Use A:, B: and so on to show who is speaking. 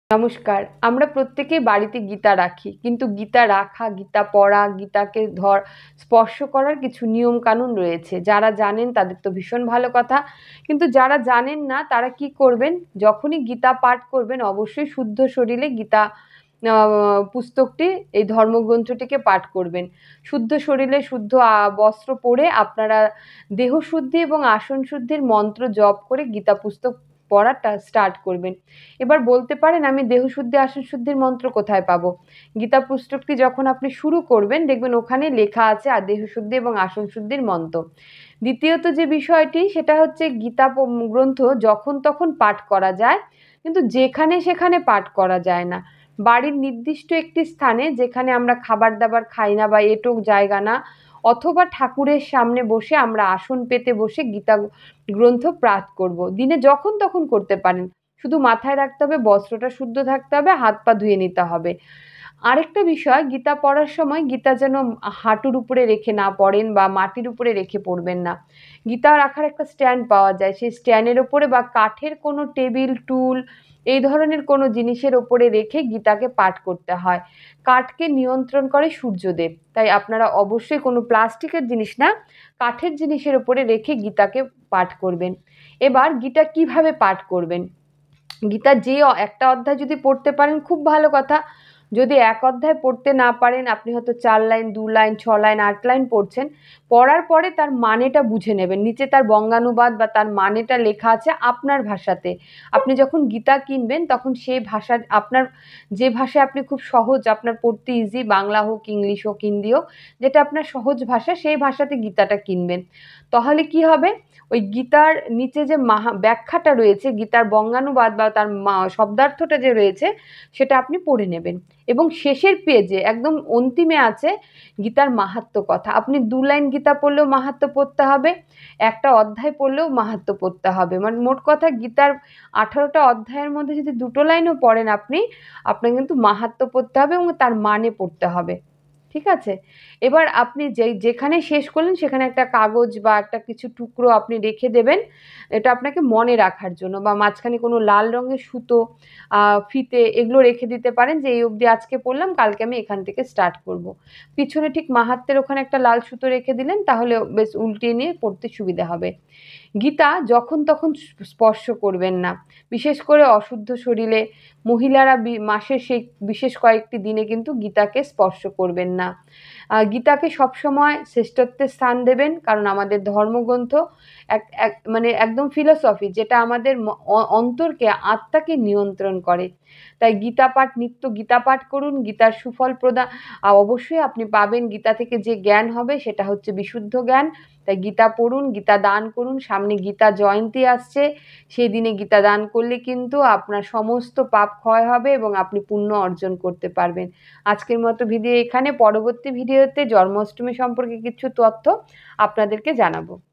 A: নমস্কার। আমরা প্রত্যেকেই বাড়িতে গীতা রাখি। কিন্তু গীতা রাখা, গীতা পড়া, গীতাকে স্পর্শ করার কিছু নিয়ম কানুন রয়েছে। যারা জানেন তাদের তো ভীষণ ভালো কথা। কিন্তু যারা জানেন না তারা কি করবেন? যখনই গীতা পাঠ করবেন অবশ্যই শুদ্ধ শরীরে গীতা পুস্তকটি, এই ধর্মগ্রন্থটিকে পাঠ করবেন। শুদ্ধ শরীরে শুদ্ধ বস্ত্র পরে আপনারা দেহশুদ্ধি এবং আসন শুদ্ধির মন্ত্র জপ করে গীতা পুস্তক পড়াটা স্টার্ট করবেন। এবার বলতে পারেন আমি দেহশুদ্ধি আসন শুদ্ধির মন্ত্র কোথায় পাবো? গীতা পুস্তকটি যখন আপনি শুরু করবেন দেখবেন ওখানে লেখা আছে দেহশুদ্ধি এবং আসন শুদ্ধির মন্ত্র। দ্বিতীয়ত যে বিষয়টি সেটা হচ্ছে গীতা গ্রন্থ যখন তখন পাঠ করা যায়, কিন্তু যেখানে সেখানে পাঠ করা যায় না। বাড়ির নির্দিষ্ট একটি স্থানে, যেখানে আমরা খাবার দাবার খাই না বা এটুক জায়গা না, অথবা ঠাকুরের সামনে বসে আমরা আসন পেতে বসে গীতা গ্রন্থ পাঠ করব। দিনে যখন তখন করতে পারেন, শুধু মাথায় রাখতে হবে বস্ত্রটা শুদ্ধ থাকতে হবে, হাত পা ধুয়ে নিতে হবে। আরেকটা বিষয়, গীতা পড়ার সময় গীতা যেন হাঁটুর উপরে রেখে না পড়েন বা মাটির উপরে রেখে পড়বেন না। গীতা রাখার একটা স্ট্যান্ড পাওয়া যায়, সেই স্ট্যান্ডের ওপরে বা কাঠের কোনো টেবিল টুল এই ধরনের কোনো জিনিসের ওপরে রেখে গীতাকে পাঠ করতে হয়। কাঠকে নিয়ন্ত্রণ করে সূর্যদেব, তাই আপনারা অবশ্যই কোনো প্লাস্টিকের জিনিস না, কাঠের জিনিসের ওপরে রেখে গীতাকে পাঠ করবেন। এবার গীতা কিভাবে পাঠ করবেন? গীতার যে একটা অধ্যায় যদি পড়তে পারেন খুব ভালো কথা। যদি এক অধ্যায় পড়তে না পারেন, আপনি হয়তো 4 লাইন 2 লাইন 6 লাইন 8 লাইন পড়ছেন, পড়ার পরে তার মানেটা বুঝে নেবেন। নিচে তার বঙ্গানুবাদ বা তার মানেটা লেখা আছে আপনার ভাষাতে। আপনি যখন গীতা কিনবেন তখন সেই ভাষা আপনার, যে ভাষায় আপনি খুব সহজ, আপনার পড়তে ইজি, বাংলা হোক ইংলিশ হোক হিন্দি হোক, যেটা আপনার সহজ ভাষা সেই ভাষাতে গীতাটা কিনবেন। তাহলে কি হবে, ওই গীতার নিচে যে ব্যাখ্যাটা রয়েছে, গীতার বঙ্গানুবাদ বা তার শব্দার্থটা যে রয়েছে সেটা আপনি পড়ে নেবেন। এবং শেষের পেজে একদম অন্তিমে আছে গীতার মাহাত্ম্য কথা। আপনি 2 লাইন গীতা পড়লেও মাহাত্ম্য পড়তে হবে, একটা অধ্যায় পড়লেও মাহাত্ম্য পড়তে হবে। মানে মোট কথা গীতার 18টা অধ্যায়ের মধ্যে যদি 2টো লাইনও পড়েন আপনি, আপনার কিন্তু মাহাত্ম্য পড়তে হবে এবং তার মানে পড়তে হবে। ঠিক আছে? এবার আপনি যেখানে শেষ করলেন সেখানে একটা কাগজ বা একটা কিছু টুকরো আপনি রেখে দেবেন। এটা আপনাকে মনে রাখার জন্য, বা মাঝখানে কোনো লাল রঙের সুতো, ফিতে এগুলো রেখে দিতে পারেন যে এই অবধি আজকে পড়লাম, কালকে আমি এখান থেকে স্টার্ট করব। পিছনে ঠিক মাহাত্ম্যের ওখানে একটা লাল সুতো রেখে দিলেন, তাহলে বেশ উল্টিয়ে নিয়ে পড়তে সুবিধা হবে। গীতা যখন তখন স্পর্শ করবেন না, বিশেষ করে অশুদ্ধ শরীরে। মহিলারা মাসের সেই বিশেষ কয়েকটি দিনে কিন্তু গীতাকে স্পর্শ করবেন না। গীতাকে সবসময় শ্রেষ্ঠত্বের স্থান দেবেন, কারণ আমাদের ধর্মগ্রন্থ মানে একদম ফিলসফি, যেটা আমাদের অন্তরকে, আত্মাকে নিয়ন্ত্রণ করে। তাই গীতা পাঠ, নিত্য গীতা পাঠ করুন। গীতার সুফল প্রদান অবশ্যই আপনি পাবেন। গীতা থেকে যে জ্ঞান হবে সেটা হচ্ছে বিশুদ্ধ জ্ঞান। তাই গীতা পড়ুন, গীতা দান করুন। সামনে গীতা জয়ন্তী আসছে, সেই দিনে গীতা দান করলে কিন্তু আপনার সমস্ত পাপ ক্ষয় হবে এবং আপনি পুণ্য অর্জন করতে পারবেন। আজকের মতো ভিডিও এখানে, পরবর্তী ভিডিওতে জন্মাষ্টমী সম্পর্কে কিছু তথ্য আপনাদেরকে জানাবো।